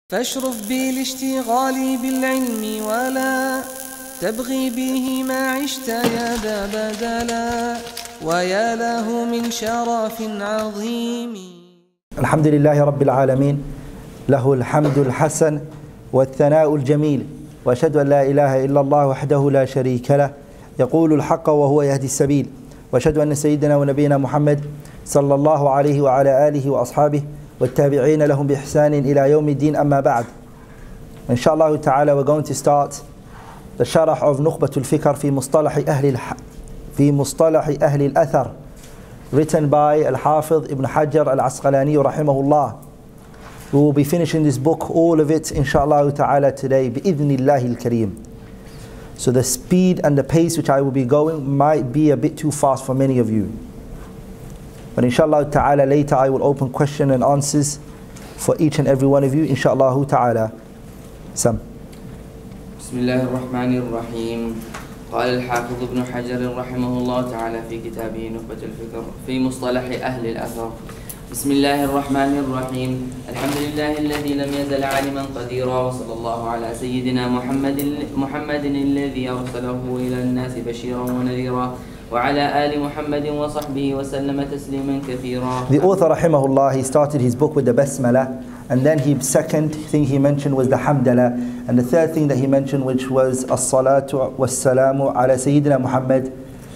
فاشرف بالاشتغال بالعلم ولا تبغي به ما عشت يا ذا بدلا ويا له من شرف عظيم. الحمد لله رب العالمين، له الحمد الحسن والثناء الجميل، وأشهد أن لا إله إلا الله وحده لا شريك له يقول الحق وهو يهدي السبيل، وأشهد أن سيدنا ونبينا محمد صلى الله عليه وعلى آله وأصحابه والتابعين لهم بإحسان إلى يوم الدين. أما بعد. Inshallah ta'ala, we're going to start the sharh of Nukhbatul Fikr fi Mustalah Ahli al-Athar, written by Al-Hafidh Ibn Hajar Al-Asqalani rahimahullah. We will be finishing this book, all of it, inshallah ta'ala, today, bi'idhnillahi al-kareem. So the speed and the pace which I will be going might be a bit too fast for many of you. But inshallah ta'ala, later I will open question and answers for each and every one of you, inshallah ta'ala. Sam. بسم الله الرحمن الرحيم. قال الحافظ ابن حجر رحمه الله تعالى في كتابه نخبة الفكر في مصطلح أهل الأثر. بسم الله الرحمن الرحيم. الحمد لله الذي لم يزل عالما قديرا، وصلى الله على سيدنا محمد الذي أرسله إلى الناس بشيرا ونذيرا، وعلى آل محمد وصحبه وسلم تسليما كثيرا. The author rahimahullah, he started his book with the basmala, and then the second thing he mentioned was the hamdala, and the third thing that he mentioned, which was as-salatu was-salamu ala Sayyidina Muhammad,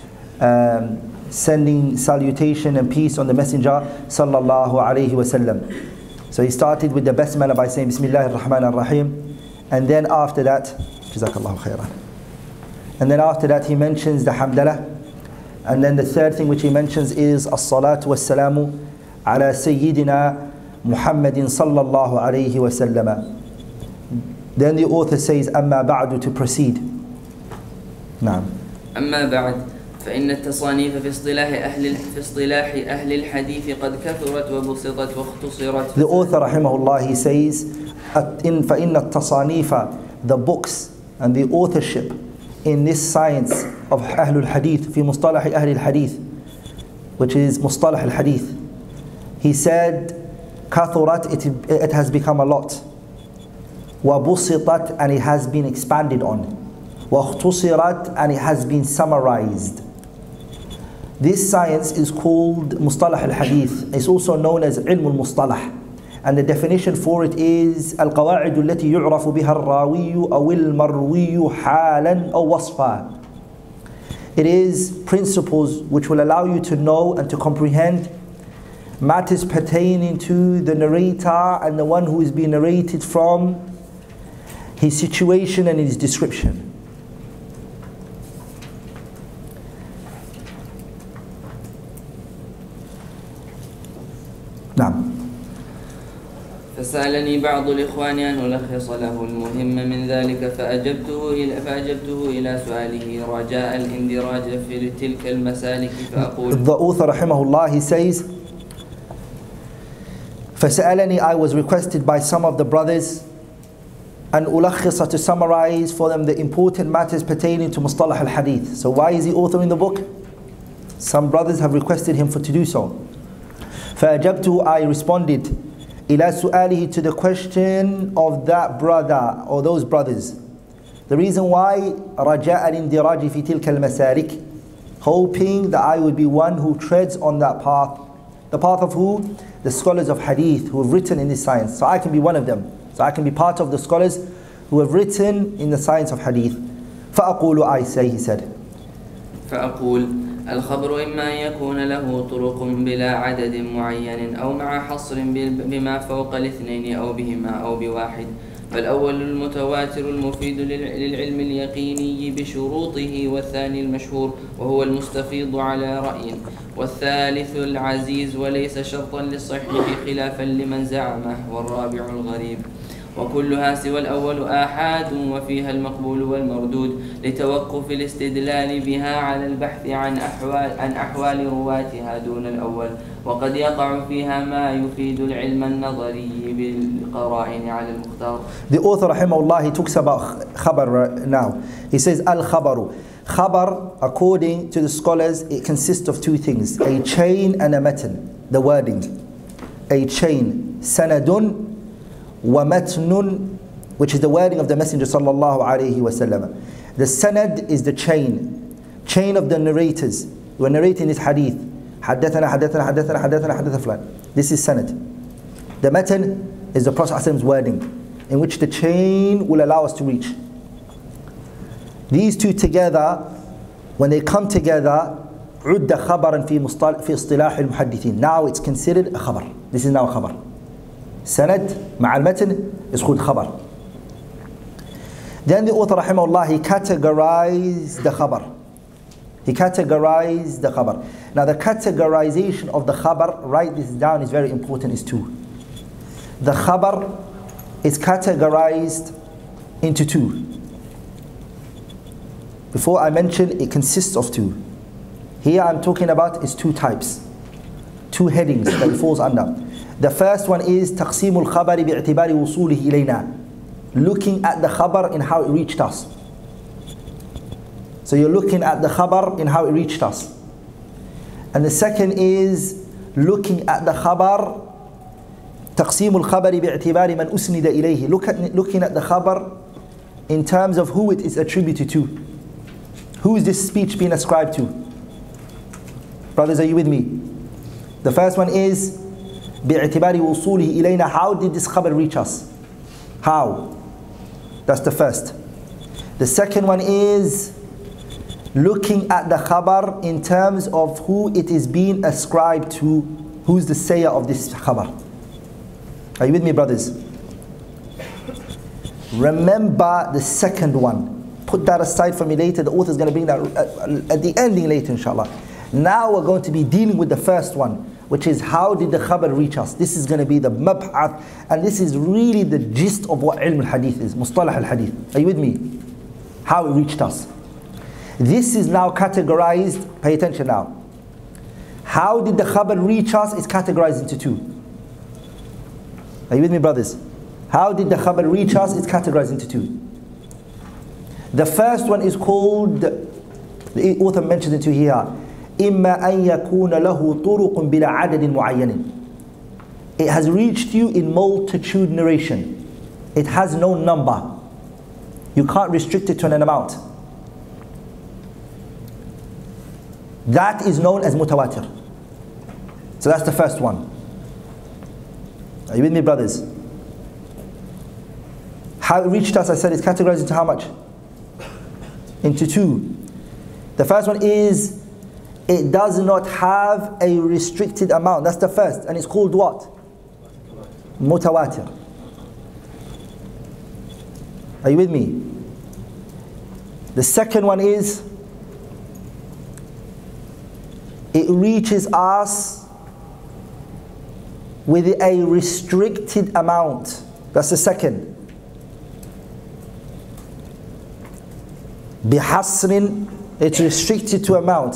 sending salutation and peace on the messenger sallallahu alayhi wasallam. So he started with the basmala by saying Bismillah ar-Rahman ar-Rahim, and then after that, Jazakallahu khairan, and then after that he mentions the hamdala, and then the third thing which he mentions is as-salatu was-salamu ala Sayyidina Muhammadin sallallahu alayhi wa sallam. Then the author says, أما بعد, to proceed. نعم. أما بعد فإن التصانيف في اصطلاح أهل الحديث قد كثرت وبسطت واختصرت. The author rahimahullah, he says, فإن التصانيف, the books and the authorship in this science of أهل الحديث في مصطلح أهل الحديث, which is مصطلح الحديث, he said, كثرت, it has become a lot. وبسطت, and it has been expanded on. واختصرت, and it has been summarized. This science is called مصطلح الحديث. It's also known as علم المصطلح, and the definition for it is القواعد التي يعرف بها الراوي أو المروي حالا أو وصفا. It is principles which will allow you to know and to comprehend matters pertaining to the narrator and the one who is being narrated from, his situation and his description. نعم. فسألني بعض الإخوان أن ألخص له المهم من ذلك، فأجبته إلى سؤاله رجاء الاندراج في تلك المسالك، فأقول. The author rahimahullah, he says, فسألني, I was requested by some of the brothers, and ألخص, to summarize for them the important matters pertaining to Mustalah al-Hadith. So why is he authoring the book? Some brothers have requested him to do so. فأجبته, I responded, إلى سؤاله, to the question of that brother or those brothers. The reason why, رجاء الاندراج في تلك المسالك, hoping that I would be one who treads on that path. The path of who? The scholars of hadith who have written in this science. So I can be one of them. So I can be part of the scholars who have written in the science of hadith. فأقول, I say, he said. فأقول الخبر إما أن يكون له طرق بلا عدد معين أو مع حصر بما فوق الاثنين أو بهما أو بواحد. فالأول المتواتر المفيد للعلم اليقيني بشروطه، والثاني المشهور وهو المستفيض على رأي، والثالث العزيز وليس شرطا للصحيح خلافا لمن زعمه، والرابع الغريب. وكلها سوى الأول آحاد، وفيها المقبول والمردود لتوقف الاستدلال بها على البحث عن أحوال رواتها دون الأول، وقد يقع فيها ما يفيد العلم النظري بالقرائن على المختار. The author rahimahullah, he talks about khabar now. He says al-khabaru. Khabar, according to the scholars, it consists of two things: a chain and a matan, the wording. A chain, sanadun, وَمَتْنٌ, which is the wording of the Messenger sallallahu alayhi wasallam. The sanad is the chain of the narrators who are narrating this hadith. حدثنا حدثنا حدثنا حدثنا حدث فلان. This is sanad. The matan is the Prophet's wording, in which the chain will allow us to reach. These two together, when they come together, عُدَّ خَبَرًا في اصطلاح المحدثين. Now it's considered a khabar. This is now a khabar. Sanad مع المتن is called khabar. Then the author rahimahullah, he categorized the khabar. Now the categorization of the khabar, write this down, is very important, is two. The khabar is categorized into two. Before I mentioned, it consists of two. Here I'm talking about is two types, two headings that it falls under. The first one is تقسيم الخبر باعتبار وصوله إلينا, looking at the khabar in how it reached us. So you're looking at the khabar in how it reached us. And the second is looking at the khabar تقسيم الخبر باعتبار من أسند إليه, looking at the khabar in terms of who it is attributed to. Who is this speech being ascribed to? Brothers, are you with me? The first one is باعتبار وصوله إلينا, how did this khabar reach us? How? That's the first. The second one is looking at the khabar in terms of who it is being ascribed to, who's the sayer of this khabar. Are you with me, brothers? Remember the second one. Put that aside for me later. The author is going to bring that at the ending later, inshallah. Now we're going to be dealing with the first one, which is how did the khabar reach us? This is going to be the mab'ath, and this is really the gist of what ilm al-hadith is, mustalah al-hadith. Are you with me? How it reached us. This is now categorized, pay attention now. How did the khabar reach us is categorized into two. Are you with me, brothers? How did the khabar reach us is categorized into two. The first one is called, the author mentions it here, إِمَّا أَن يَكُونَ لَهُ طُرُقٌ بِلَا عَدَدٍ مُعَيَّنٍ. It has reached you in multitude narration. It has no number. You can't restrict it to an amount. That is known as mutawatir. So that's the first one. Are you with me, brothers? How it reached us, I said, is categorized into how much? Into two. The first one is it does not have a restricted amount. That's the first, and it's called what? Mutawatir. Are you with me? The second one is it reaches us with a restricted amount. That's the second. Bihasrin, it's restricted to amount.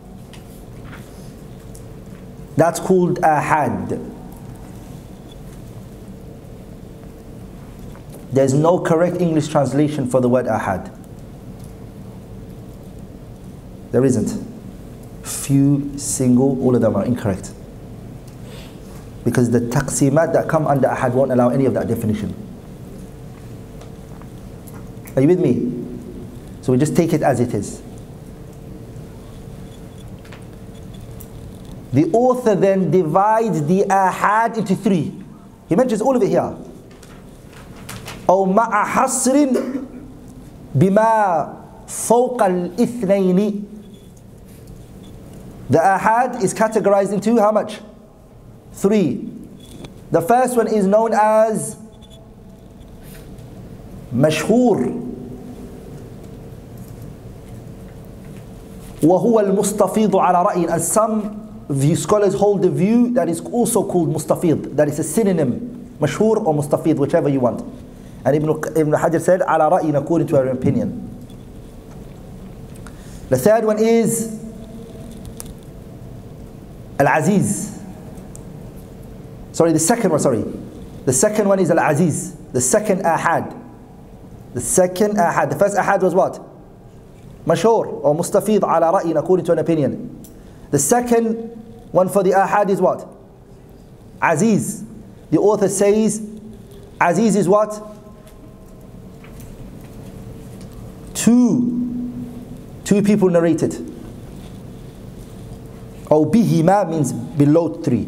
That's called ahad. There's no correct English translation for the word ahad. There isn't. Few, single, all of them are incorrect. Because the taqsimat that come under ahad won't allow any of that definition. Are you with me? So we just take it as it is. The author then divides the ahad into three. He mentions all of it here. أو مع حصر بما فوق الاثنين. The ahad is categorized into how much? Three. The first one is known as مشهور, وهو المستفيض على رأي, and some scholars hold the view that is also called mustafid, that is a synonym, mashhur or mustafid, whichever you want. And Ibn Hajar said على رأي, according to our opinion. The third one is Al-Aziz. The second one is Al-Aziz. The second ahad. The first ahad was what? Mashhur or mustafid ala ra'yin, according to an opinion. The second one for the ahad is what? Aziz. The author says Aziz is what? Two people narrated. Or bihima means below 3.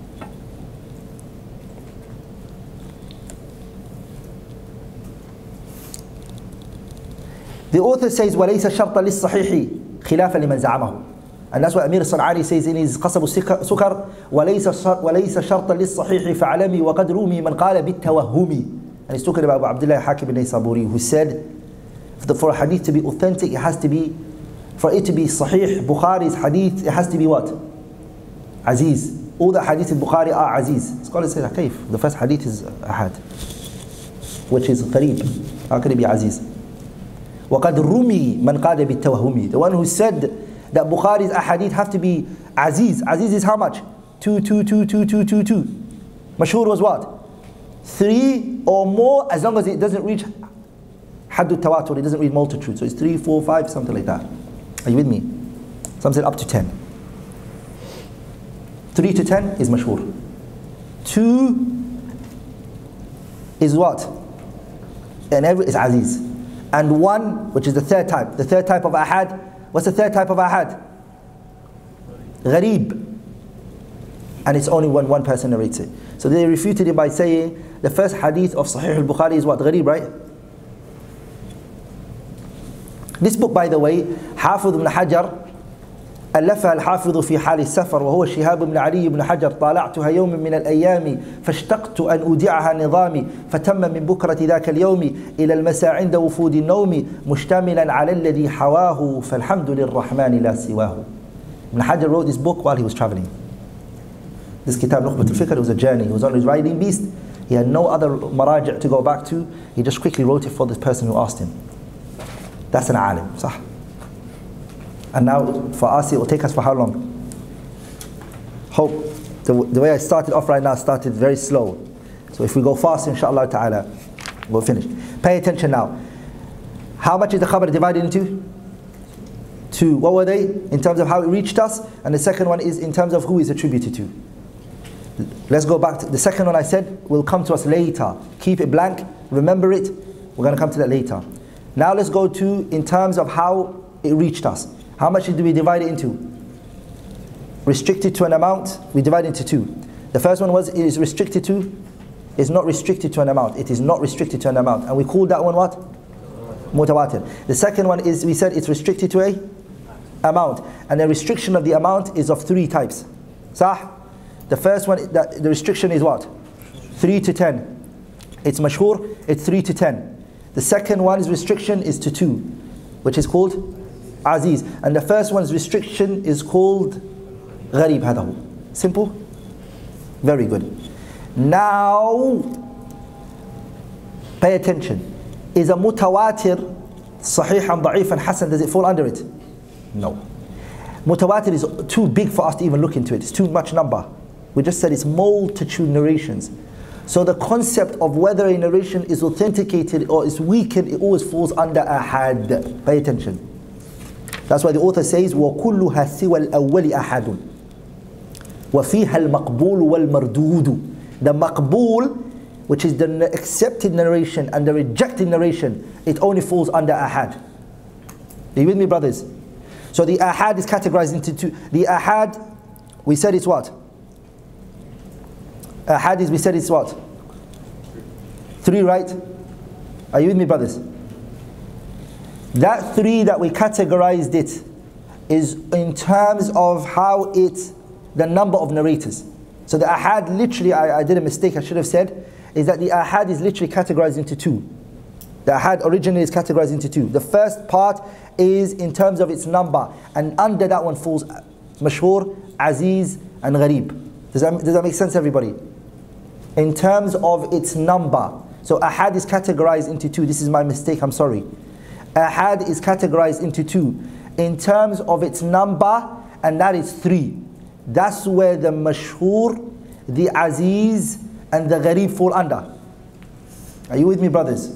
The author says وَلَيْسَ شَرْطًا لِلصَّحِيحِ خِلَافًا لِمَنْ زَعَمَهُ. And that's what Amir al-San'ani says in his قصب السكر وليس شرطا للصحيح فعلمي وقد رومي من قال بالتوهمي. And he's talking about Abu Abdullah Hakim al-Naysaburi, who said for a hadith to be authentic, it has to be, for it to be Sahih, Bukhari's hadith, it has to be what? Aziz. All the hadith in Bukhari are Aziz. Scholars say, كيف? The first hadith is Ahad, which is Qareeb. How can it be Aziz? وَقَدْ رُمِي مَنْ قَادَ بِالتَّوَهُمِ. The one who said that Bukhari's ahadith have to be Aziz. Aziz is how much? 2. Mashhur was what? 3 or more, as long as it doesn't reach Haddu Tawatur, it doesn't reach multitude. So it's 3, 4, 5, something like that. Are you with me? Some said up to 10. 3 to 10 is Mashhur. 2 is what? And every is Aziz. And 1, which is the third type. The third type of ahad. What's the third type of ahad? Ghareeb. And it's only when one person narrates it. So they refuted it by saying the first hadith of Sahih al-Bukhari is what? Ghareeb, right? This book, by the way, Hafidh ibn Hajar ألفها الحافظ في حال السفر وهو شهاب بن علي بن حجر طالعتها يوم من الأيام فاشتقت أن أودعها نظامي فتم من بكرة ذاك اليوم إلى المساء عند وفود النوم مشتملا على الذي حواه فالحمد للرحمن لا سواه. Ibn Hajar wrote this book while he was traveling. This kitab Nukhbat al-Fikr, it was a journey. He was on his riding beast. He had no other maraji' to go back to. He just quickly wrote it for this person who asked him. That's an alim, صح? And now for us it will take us for how long? Hope the way I started off right now started very slow. So if we go fast, inshallah ta'ala, we'll finish. Pay attention now. How much is the khabar divided into? 2. What were they? In terms of how it reached us. And the second one is in terms of who is attributed to. Let's go back to the second one I said will come to us later. Keep it blank, remember it. We're going to come to that later. Now let's go to in terms of how it reached us. How much do we divide it into? Restricted to an amount, we divide it into 2. The first one was it is restricted to, is not restricted to an amount. It is not restricted to an amount. And we called that one what? Mutawatir. The second one is, we said it's restricted to a amount. And the restriction of the amount is of 3 types. Sah? The first one, the restriction is what? 3 to 10. It's mashhur, it's 3 to 10. The second one's restriction is to 2, which is called Aziz. And the first one's restriction is called Ghareeb. هذا. Simple? Very good. Now, pay attention. Is a mutawatir sahihan, da'ifan, hasan, does it fall under it? No. Mutawatir is too big for us to even look into it. It's too much number. We just said it's multitude narrations. So the concept of whether a narration is authenticated or is weakened, it always falls under ahad. Pay attention. That's why the author says, وَكُلُّهَا سِوَى الْأَوَّلِ أَحَدٌ وَفِيهَا الْمَقْبُولُ وَالْمَرْدُودُ. The maqbool, which is the accepted narration, and the rejected narration, it only falls under ahad. Are you with me, brothers? So the ahad is categorized into 2. The ahad, we said it's what? Ahad is, we said it's what? 3, right? Are you with me, brothers? That 3 that we categorized it is in terms of how it's the number of narrators. So the ahad literally, I did a mistake, I should have said, is that the ahad is literally categorized into 2. The ahad originally is categorized into 2. The first part is in terms of its number, and under that one falls mashhur, aziz, and ghareeb. Does that make sense, everybody? In terms of its number. So ahad is categorized into 2. This is my mistake, I'm sorry. Ahad is categorized into 2 in terms of its number, and that is 3. That's where the mashhur, the aziz, and the ghareeb fall under. Are you with me, brothers?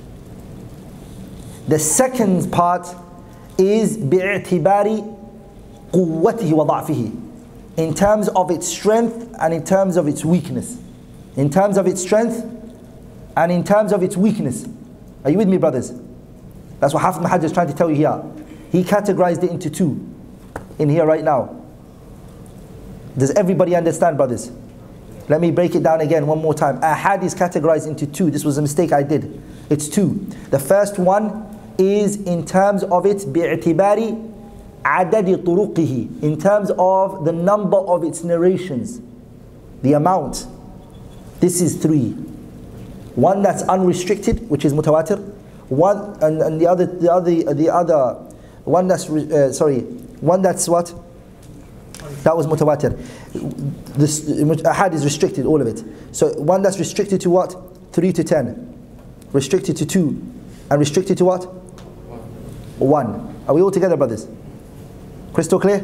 The second part is bi'tibari quwwatihi wa da'fihi, in terms of its strength and in terms of its weakness. In terms of its strength and in terms of its weakness. Are you with me, brothers? That's what Hafiz ibn Hajar is trying to tell you here. He categorized it into two in here right now. Does everybody understand, brothers? Let me break it down again one more time. Ahad is categorized into two. This was a mistake I did. It's two. The first one is in terms of its bi'tibari adadi turuqihi, in terms of the number of its narrations, the amount. This is three. One that's unrestricted, which is mutawatir. One and the other one that's one that's what? That was mutawatir. This ahad is restricted, all of it. So one that's restricted to what? 3 to 10, restricted to 2, and restricted to what? 1. Are we all together, brothers? Crystal clear?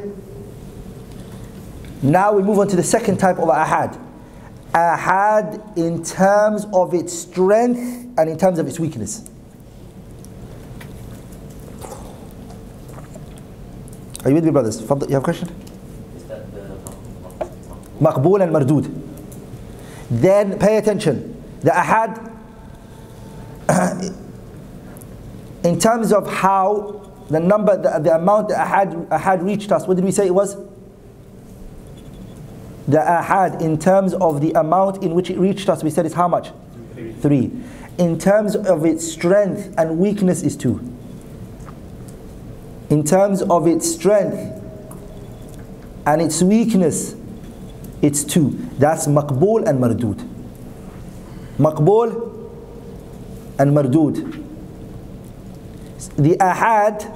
Now we move on to the second type of ahad. Ahad in terms of its strength and in terms of its weakness. Are you with me, brothers? You have a question? Maqbool and Mardood. Then pay attention. The ahad, in terms of how the number, the amount the ahad reached us, what did we say it was? The ahad, in terms of the amount in which it reached us, we said it's how much? 3. In terms of its strength and weakness is 2. In terms of its strength and its weakness, it's 2. That's maqbool and mardood. Maqbool and mardood. The ahad,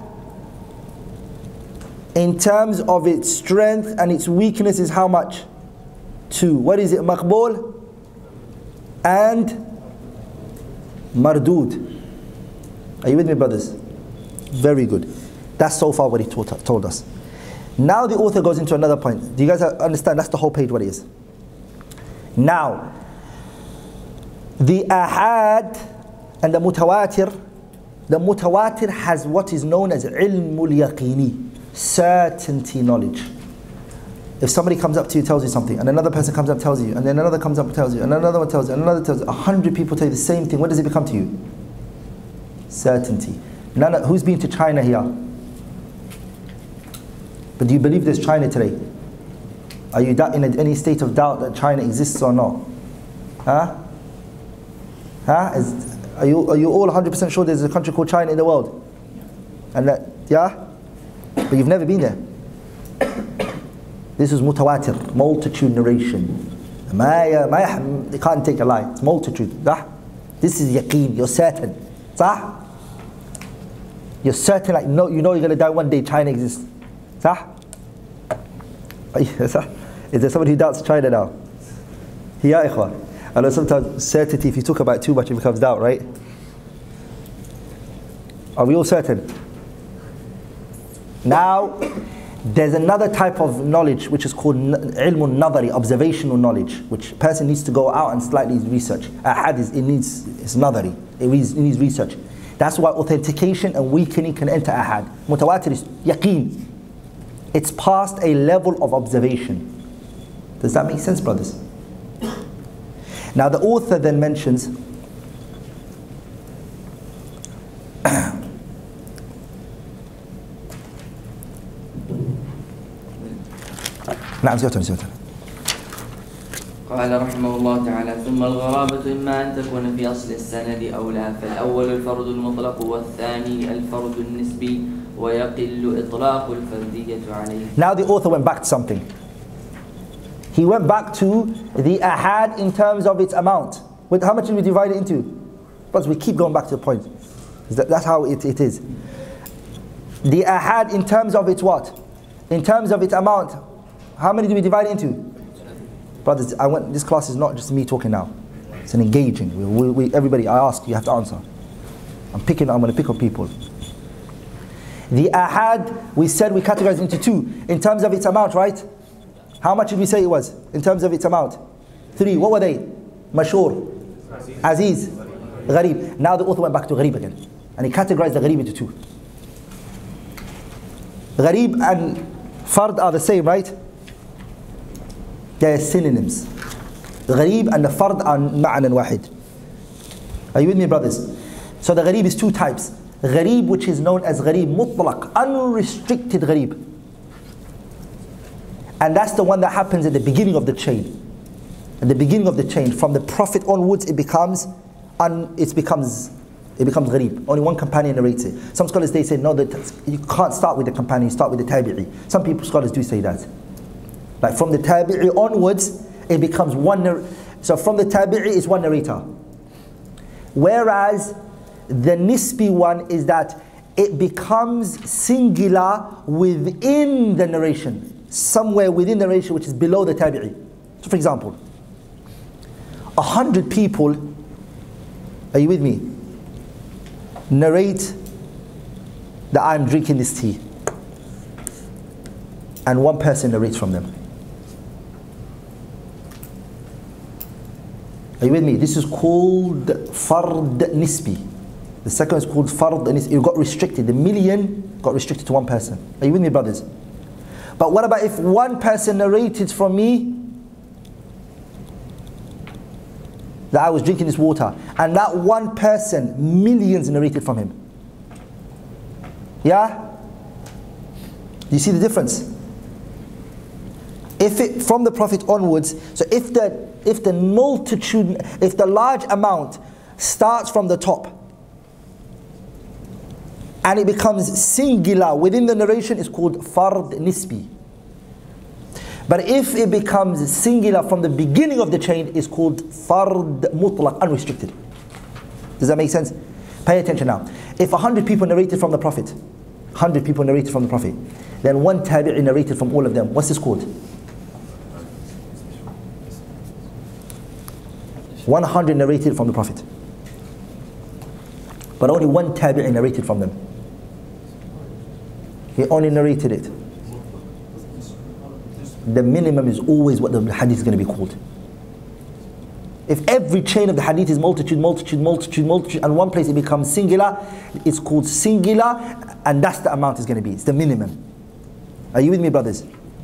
in terms of its strength and its weakness, is how much? 2. What is it? Maqbool and mardood. Are you with me, brothers? Very good. That's so far what he told us. Now the author goes into another point. Do you guys understand? That's the whole page what it is. Now, the ahad and the mutawatir has what is known as ilmul yaqini, certainty knowledge. If somebody comes up to you, tells you something, and another person comes up and tells you, and then another comes up and tells you, and another one tells you, and another tells you, 100 people tell you the same thing, what does it become to you? Certainty. Who's been to China here? But do you believe there's China today? Are you in any state of doubt that China exists or not? Huh? Are you all 100% sure there's a country called China in the world? And that, yeah? But you've never been there. This is mutawatir, multitude narration. You can't take a lie. It's multitude. This is yaqeen. You're certain. You're certain, like no, you know you're going to die one day. China exists. Is there somebody who doubts China now? Yeah, ikhwan. I know sometimes certainty, if you talk about it too much, it becomes doubt, right? Are we all certain? Now, there's another type of knowledge which is called ilmun nadari, observational knowledge, which a person needs to go out and slightly research. Ahad it's nadari, it needs research. That's why authentication and weakening can enter ahad. Mutawatir is yaqeen. It's past a level of observation. Does that make sense, brothers? Now the author then mentions نعم سيوتن قال رحمه الله تعالى ثم الغرابة إما أن تكون في أصل السند أو لا فالأول الفرد المطلق والثاني الفرد النسبي ويقل إطلاق الفردية عليه. Now the author went back to something. He went back to the ahad in terms of its amount. With how much did we divide it into? But we keep going back to the point. That's how it is. The ahad in terms of its what? In terms of its amount. How many do we divide it into? Brothers, this class is not just me talking now. It's an engaging. Everybody, I ask, you have to answer. I'm going to pick on people. The ahad, we said we categorized into 2. In terms of its amount, right? How much did we say it was? In terms of its amount? 3. What were they? Mashhur, Aziz, Gharib. Now the author went back to Gharib again. And he categorized the Gharib into 2. Gharib and Fard are the same, right? They are synonyms. The Gharib and the Fard are ma'nan wahid. Are you with me, brothers? So the gharib is two types. Gharib, which is known as gharib mutlaq, unrestricted gharib. And that's the one that happens at the beginning of the chain. At the beginning of the chain, from the Prophet onwards, it becomes gharib. Only one companion narrates it. Some scholars, they say, no, that you can't start with the companion, you start with the tabi'i. Some scholars do say that. Like from the tabi'i onwards, it becomes one. So from the tabi'i is one narrator. Whereas the nisbi one is that it becomes singular within the narration. Somewhere within the narration which is below the tabi'i. So for example, 100 people, are you with me, narrate that I'm drinking this tea, and one person narrates from them. Are you with me? This is called fard nisbi. The second is called fard nisbi. It got restricted. The million got restricted to one person. Are you with me, brothers? But what about if one person narrated from me that I was drinking this water, and that one person, millions narrated from him? Yeah? Do you see the difference? If it from the Prophet onwards, so if the multitude, if the large amount starts from the top and it becomes singular within the narration, it's called fard nisbi. But if it becomes singular from the beginning of the chain, it's called fard mutlaq, unrestricted. Does that make sense? Pay attention now. If 100 people narrated from the Prophet, 100 people narrated from the Prophet, then one tabi'i narrated from all of them, what's this called? 100 narrated from the Prophet, but only one tabi'i narrated from them. He only narrated it. The minimum is always what the hadith is going to be called. If every chain of the hadith is multitude, and one place it becomes singular, it's called singular, and that's the amount it's going to be. It's the minimum. Are you with me, brothers?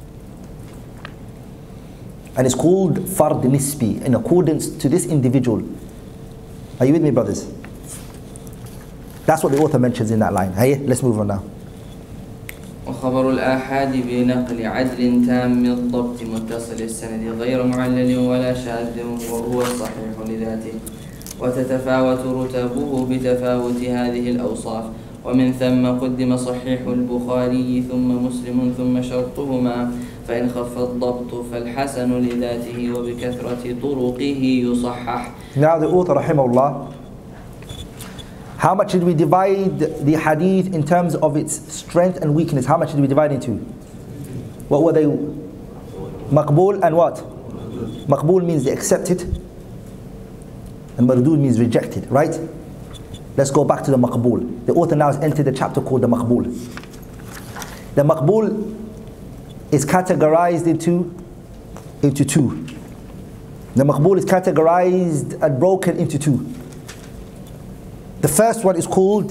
And it's called fard nisbi, in accordance to this individual. Are you with me, brothers? That's what the author mentions in that line. Hey, let's move on now. وخبر الآحاد بنقل عدل تام الضبط متصل السند غير معلل ولا شاذ وهو الصحيح لذاته وتتفاوت رتبه بتفاوت هذه الأوصاف ومن ثم قدم صحيح البخاري ثم مسلم ثم شرطهما فإن خف الضبط فالحسن لذاته وبكثرة طرقه يصحح. Now the author rahimahullah, how much did we divide the hadith in terms of its strength and weakness? How much did we divide into? What were they? Maqbool and what? Maqbool means the accepted, and Mardud means rejected, right? Let's go back to the Maqbool. The author now has entered the chapter called the Maqbool. The Maqbool is categorized into two. The Maqbool is categorized and broken into two. The first one is called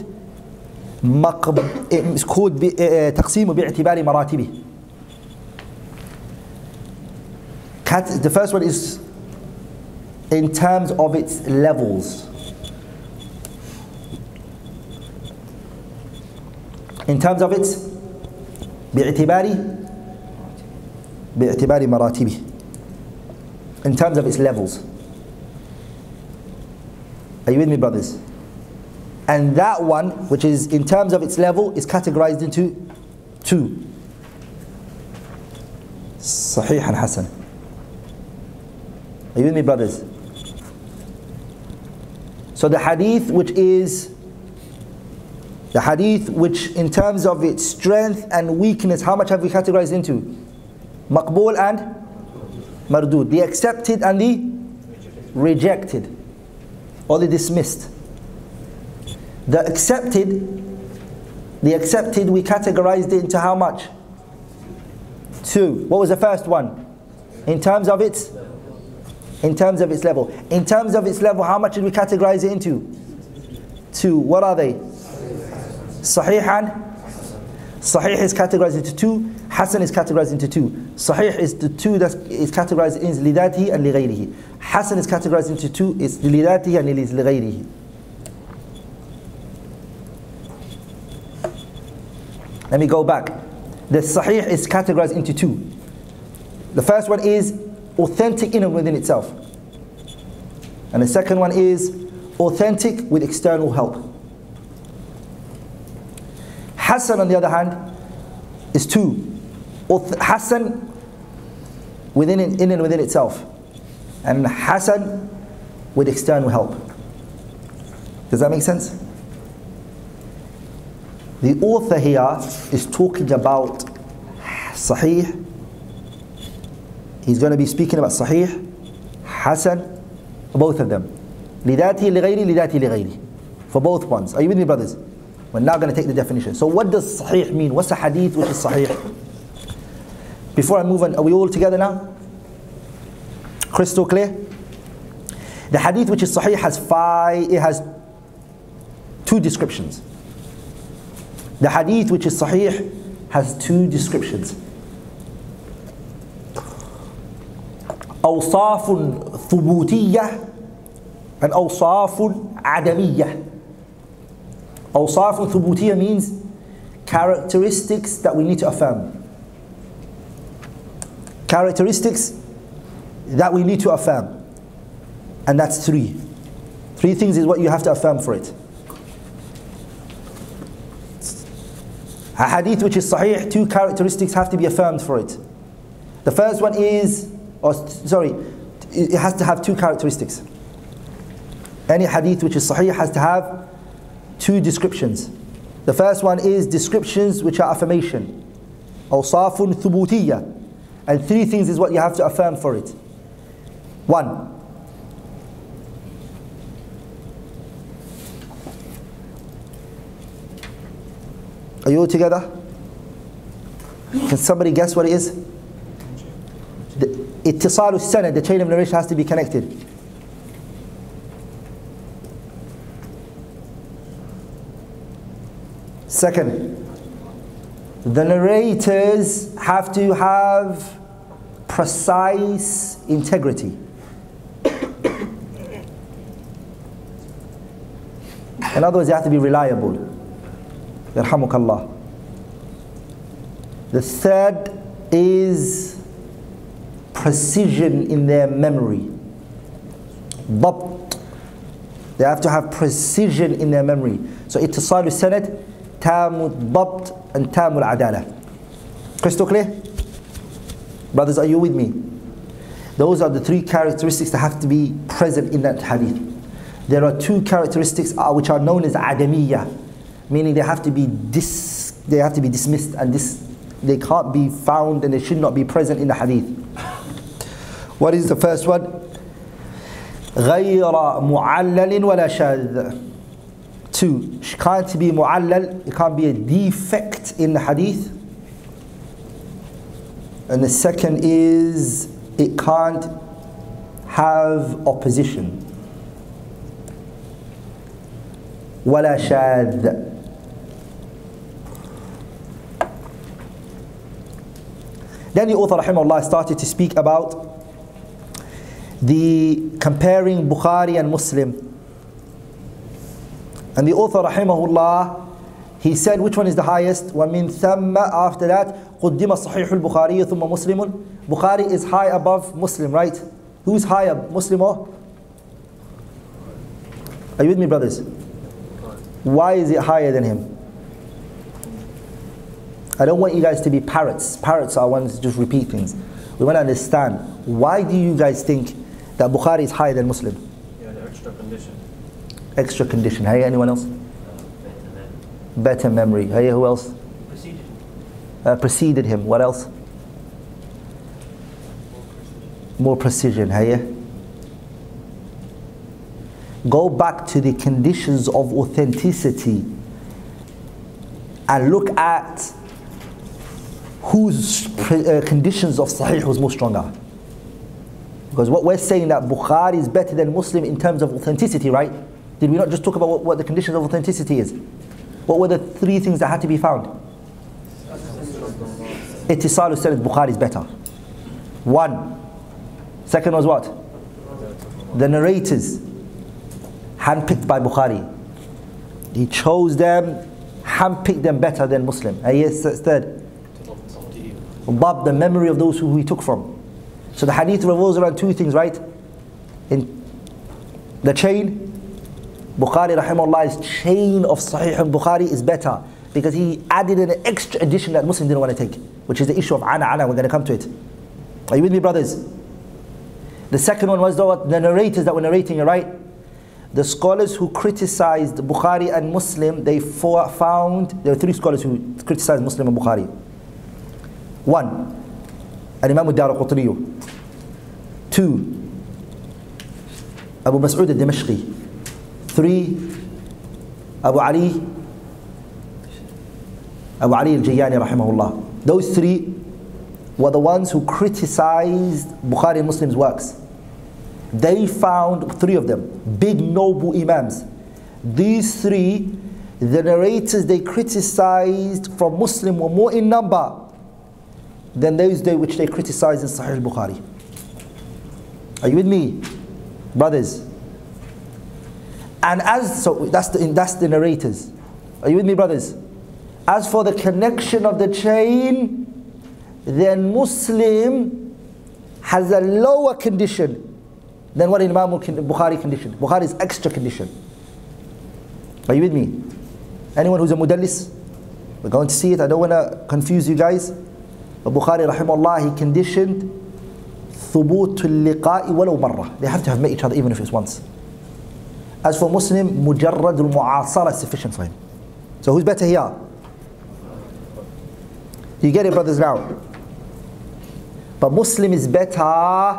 تقسيم باعتبار مراتبه. The first one is in terms of its levels. In terms of its باعتبار مراتبه. In terms of its levels. Are you with me, brothers? And that one, which is in terms of its level, is categorized into two. Sahih and Hasan. Are you with me, brothers? So the hadith which in terms of its strength and weakness, how much have we categorized into? Maqbool and Mardud. The accepted and the rejected. Or the dismissed. The accepted we categorized it into how much? Two. What was the first one? In terms of its level. In terms of its level, how much did we categorize it into? Two. What are they? Sahih and Sahih is categorized into two. Hasan is categorized into two. Sahih is the two that is categorized in lidatihi and lighayrihi. Hasan is categorized into two. It's lidatihi and lighayrihi. Let me go back. The Sahih is categorized into two. The first one is authentic in and within itself. And the second one is authentic with external help. Hasan, on the other hand, is two. Hasan in and within itself, and Hasan with external help. Does that make sense? The author here is talking about Sahih. He's going to be speaking about Sahih, Hasan, both of them. لذاته لغيري لذاته لغيري. For both ones. Are you with me, brothers? We're now going to take the definition. So what does Sahih mean? What's a hadith which is Sahih? Before I move on, are we all together now? Crystal clear? The hadith which is Sahih has two descriptions. The hadith which is Sahih has two descriptions. أوصاف ثبوتية and أوصاف عدمية. أوصاف ثبوتية means characteristics that we need to affirm. Characteristics that we need to affirm. And that's three. Three things is what you have to affirm for it. A hadith which is Sahih, two characteristics have to be affirmed for it. The first one is, it has to have two characteristics. Any hadith which is Sahih has to have two descriptions. The first one is descriptions which are affirmation. Awsafun thubutiyya. And three things is what you have to affirm for it. One, are you all together? Can somebody guess what it is? The ittisalu sanad, the chain of narration has to be connected. Second, the narrators have to have precise integrity. In other words, they have to be reliable. Yarhamukallah. The third is precision in their memory. Dabt. They have to have precision in their memory. So ittisalu sanad, tamul dabt and tamul adala. Crystal clear? Brothers, are you with me? Those are the three characteristics that have to be present in that hadith. There are two characteristics which are known as adamiyya, meaning they have to be dismissed and they can't be found and they should not be present in the hadith. What is the first one? غَيْرَ مُعَلَّلٍ وَلَا شَاذٍ. Two, it can't be mu'allal, it can't be a defect in the hadith. And the second is, it can't have opposition. وَلَا شَاذٍ. Then the author rahimahullah started to speak about the comparing Bukhari and Muslim. And the author rahimahullah, he said which one is the highest? وَمِن ثَمَّ, after that, قُدِّمَ صَحِيحُ الْبُخَارِيُّ ثُمَّ مُسْلِمٌ. Bukhari is high above Muslim, right? Who's higher, Muslim or? Are you with me, brothers? Why is it higher than him? I don't want you guys to be parrots. Parrots are ones that just repeat things. We want to understand, why do you guys think that Bukhari is higher than Muslim? Yeah, the extra condition. Extra condition. Hey, anyone else? Better memory. Hey, who else? Preceded him. What else? More precision. Hey. Go back to the conditions of authenticity and look at whose conditions of Sahih was more stronger. Because what we're saying that Bukhari is better than Muslim in terms of authenticity, right? Did we not just talk about what the conditions of authenticity is? What were the three things that had to be found? Ittisalu sanad, Bukhari is better. One. Second was what? The narrators, handpicked by Bukhari. He chose them, handpicked them better than Muslim. Yes, that's third. Bab, the memory of those who he took from. So the hadith revolves around two things, right? In the chain, Bukhari rahimahullah's chain of Sahih al-Bukhari is better because he added an extra addition that Muslim didn't want to take, which is the issue of ana. We're going to come to it. Are you with me, brothers? The second one was the narrators that were narrating it, right? The scholars who criticized Bukhari and Muslim, they found, there were three scholars who criticized Muslim and Bukhari. One, Al-Imam al-Daraqutni. Two, Abu Mas'ud al-Dimashqi. Three, Abu Ali al-Jayani rahimahullah. Those three were the ones who criticized Bukhari and Muslim's works. They found three of them, big noble imams. These three, the narrators they criticized from Muslim were more in number than those which they criticized in Sahih al-Bukhari. Are you with me, brothers? And that's the narrators. Are you with me, brothers? As for the connection of the chain, then Muslim has a lower condition than what Imam Bukhari condition. Bukhari is extra condition. Are you with me? Anyone who's a mudallis? We're going to see it. I don't want to confuse you guys. But Bukhari rahimahullah, he conditioned ثبوت اللقاء ولو مرة. They have to have met each other even if it's once. As for Muslim, مجرد المعاصرة is sufficient for him. So who's better here? You get it, brothers, now? But Muslim is better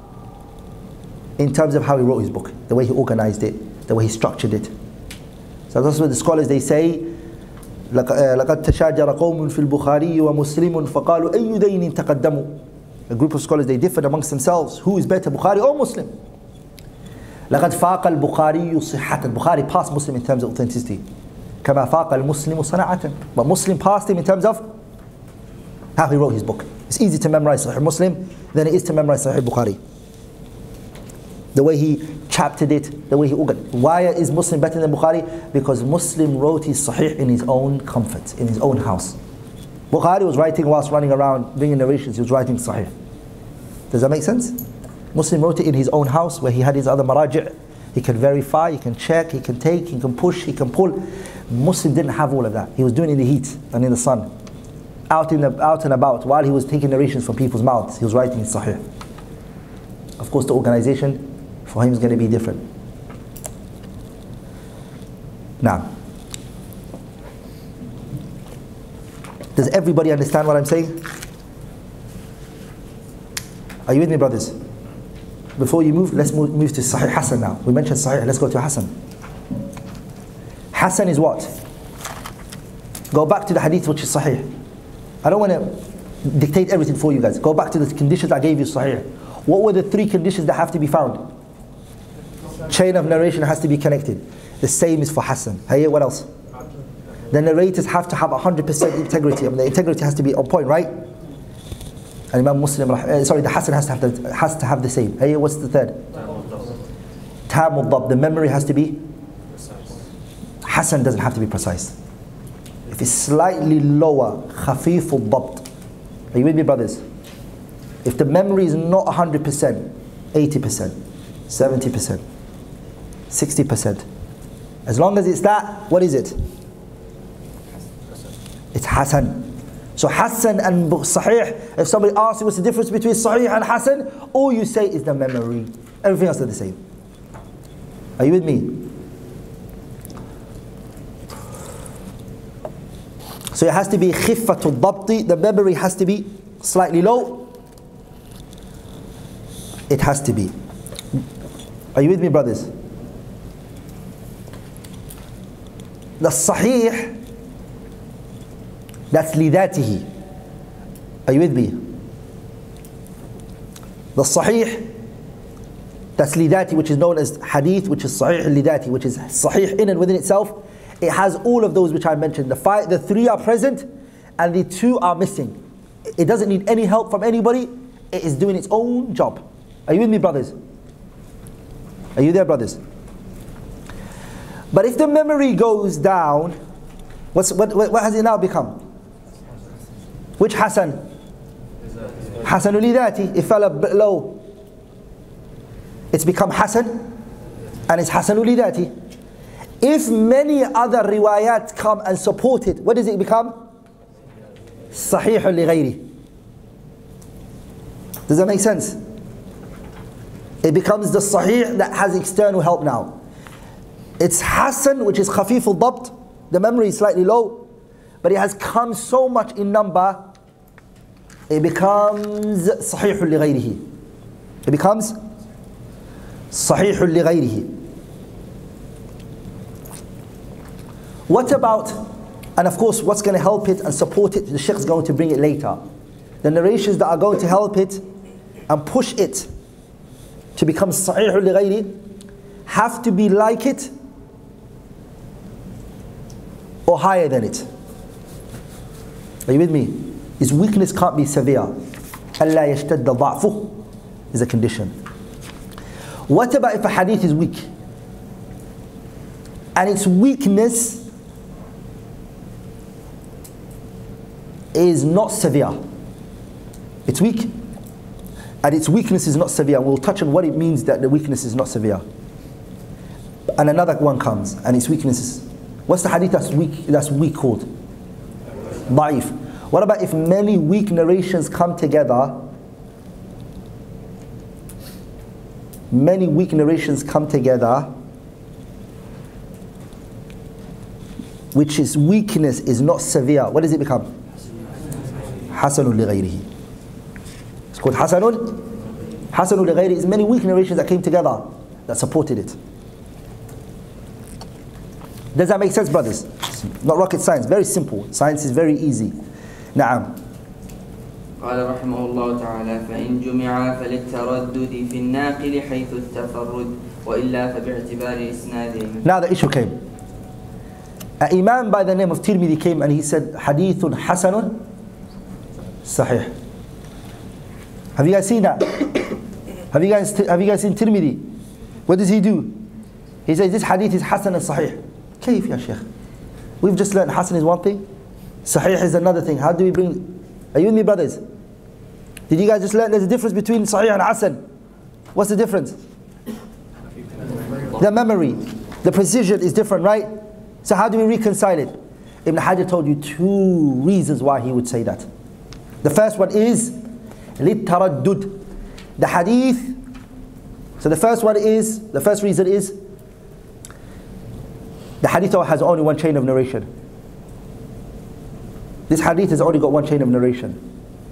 in terms of how he wrote his book, the way he organized it, the way he structured it. So that's what the scholars, they say, لقد تشاجر قوم في البخاري ومسلم فقالوا أي دين تقدموا. A group of scholars, they differed amongst themselves. Who is better, Bukhari or Muslim? لقد فاق البخاري صحة. Bukhari passed Muslim in terms of authenticity. كما فاق المسلم صنعة. But Muslim passed him in terms of how he wrote his book. It's easy to memorize Sahih Muslim than it is to memorize Sahih Bukhari. The way he chaptered it, the way he organized. Why is Muslim better than Bukhari? Because Muslim wrote his Sahih in his own comfort, in his own house. Bukhari was writing whilst running around, bringing narrations, he was writing Sahih. Does that make sense? Muslim wrote it in his own house where he had his other maraji'. He can verify, he can check, he can take, he can push, he can pull. Muslim didn't have all of that. He was doing it in the heat and in the sun. Out and about, while he was taking narrations from people's mouths, he was writing in Sahih. Of course, the organization for him is going to be different. Now, does everybody understand what I'm saying? Are you with me, brothers? Before you move, let's move to Sahih Hasan now. We mentioned Sahih, let's go to Hasan. Hasan is what? Go back to the hadith which is Sahih. I don't want to dictate everything for you guys. Go back to the conditions I gave you, Sahih. What were the three conditions that have to be found? Chain of narration has to be connected. The same is for Hasan. Hey, what else? The narrators have to have 100% integrity. I mean, the integrity has to be on point, right? And Imam Muslim, the Hasan has to have the same. Hey, what's the third? Tamul Dab. The memory has to be Hasan doesn't have to be precise. If it's slightly lower, Khafiful Dabt. Are you with me, brothers? If the memory is not 100%, 80%, 70%, 60%, as long as it's that, what is it? It's Hasan. So Hasan and Sahih, if somebody asks you what's the difference between Sahih and Hasan, all you say is the memory. Everything else is the same. Are you with me? So it has to be Khiffatul Dabti, the memory has to be slightly low. It has to be. Are you with me, brothers? The Sahih, that's lidatihi. Are you with me? The Sahih, that's lidati, which is known as hadith, which is Sahih lidati, which is Sahih in and within itself. It has all of those which I mentioned. The three are present and the two are missing. It doesn't need any help from anybody. It is doing its own job. Are you with me, brothers? Are you there, brothers? But if the memory goes down, What has it now become? Which Hasan? Hasanul Lidati. It fell a bit low. It's become Hasan, and it's Hasanul Lidati. If many other riwayat come and support it, what does it become? Sahihul li ghayri. Does that make sense? It becomes the Sahih that has external help now. It's Hasan, which is khafiful dabt. The memory is slightly low, but it has come so much in number, it becomes Sahihul li ghayrihi. It becomes Sahihul li ghayrihi. What about, and of course what's going to help it and support it, the Shaykh is going to bring it later. The narrations that are going to help it and push it to become Sahihul li ghayri have to be like it or higher than it. Are you with me? His weakness can't be severe. أَلَّا يَشْتَدَّ ضَعْفُهُ is a condition. What about if a hadith is weak? And its weakness is not severe. It's weak, and its weakness is not severe. We'll touch on what it means that the weakness is not severe. And another one comes, and its weakness is, what's the hadith that's weak called? Da'if. What about if many weak narrations come together? Many weak narrations come together, which is weakness is not severe. What does it become? Hasanul li ghayrihi. It's called Hasanul. Hasanul li ghayrihi is many weak narrations that came together that supported it. Does that make sense, brothers? Not rocket science, very simple. Science is very easy. Na'am. قال رحمه الله تعالى فإن جمع فللتردد في الناقل حيث التفرد وإلا فباعتبار إسنادهم. Now the issue came. An Imam by the name of Tirmidhi came and he said, Hadithun Hasanun Sahih. Have you guys seen that? Have you guys seen Tirmidhi? What does he do? He says this hadith is Hasan and Sahih. Kayf ya Shaykh? We've just learned Hasan is one thing, Sahih is another thing. How do we bring? Are you with me, brothers? Did you guys just learn there's a difference between Sahih and Hasan? What's the difference? The memory, the precision is different, right? So how do we reconcile it? Ibn Hajar told you two reasons why he would say that. The first one is لِلتَّرَدُّد. The hadith. So the first reason is the hadith has only one chain of narration. This hadith has only got one chain of narration.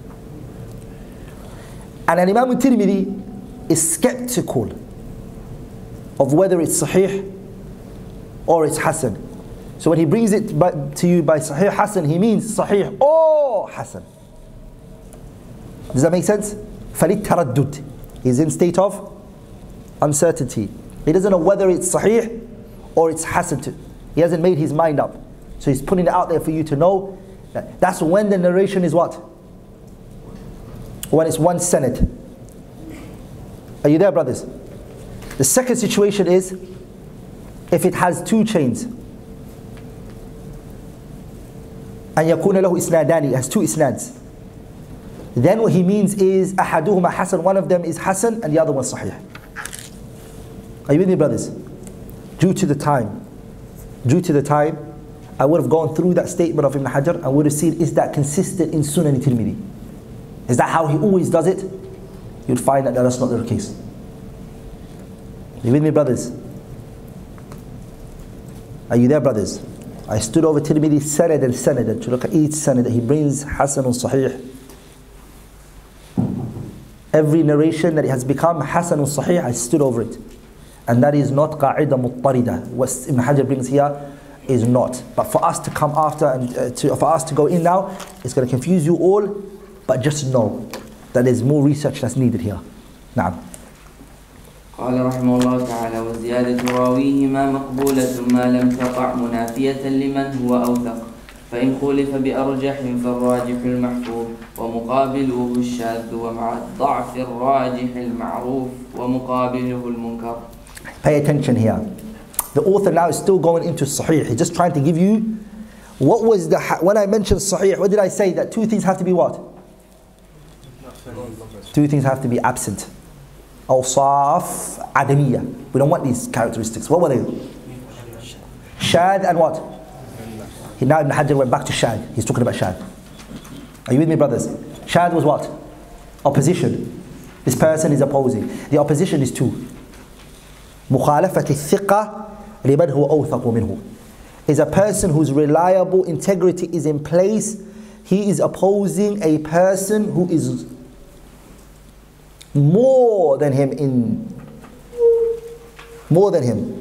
And Imam al-Tirmidhi is skeptical of whether it's Sahih or it's Hasan. So when he brings it to you by Sahih Hasan, he means Sahih or Hasan. Does that make sense? فَلِلتَّرَدُّد. He's in state of uncertainty. He doesn't know whether it's Sahih or it's Hasan. He hasn't made his mind up. So he's putting it out there for you to know that that's when the narration is what? When it's one sanad. Are you there, brothers? The second situation is if it has two chains. أن يكون له إسنادان, it has two isnads. Then what he means is أحدهما حسن, one of them is Hasan and the other one Sahih. Are you with me, brothers? Due to the time, I would have gone through that statement of Ibn Hajar and would have seen, is that consistent in Sunan Tirmidhi? Is that how he always does it? You'd find that that's not the case. Are you with me, brothers? Are you there, brothers? I stood over Tirmidhi sanad and sanad and to look at each sanad that he brings Hasan and Sahih. Every narration that it has become Hasan and Sahih, I stood over it. And that is not qa'ida muttarida. What Ibn Hajar brings here is not. But for us to come after and for us to go in now, it's going to confuse you all. But just know that there's more research that's needed here. Na'am. قال رحمه الله تعالى وزيادة راويهما مقبولة ما لم تقع منافية لمن هو أوثق فإن خولف بأرجح فالراجح المحفوظ ومقابله الشاذ ومع الضعف الراجح المعروف ومقابله المنكر. Pay attention here. The author now is still going into Sahih. He's just trying to give you What was when I mentioned Sahih, what did I say? That two things have to be what? Two things have to be absent. Awsaf adamiyya. We don't want these characteristics. What were they? Shad and what? Now Ibn Hajar went back to Shad. He's talking about Shad. Are you with me, brothers? Shad was what? Opposition. This person is opposing. The opposition is two. مخالفة الثقة لمن هو أوثق منه. Is a person whose reliable integrity is in place. He is opposing a person who is more than him.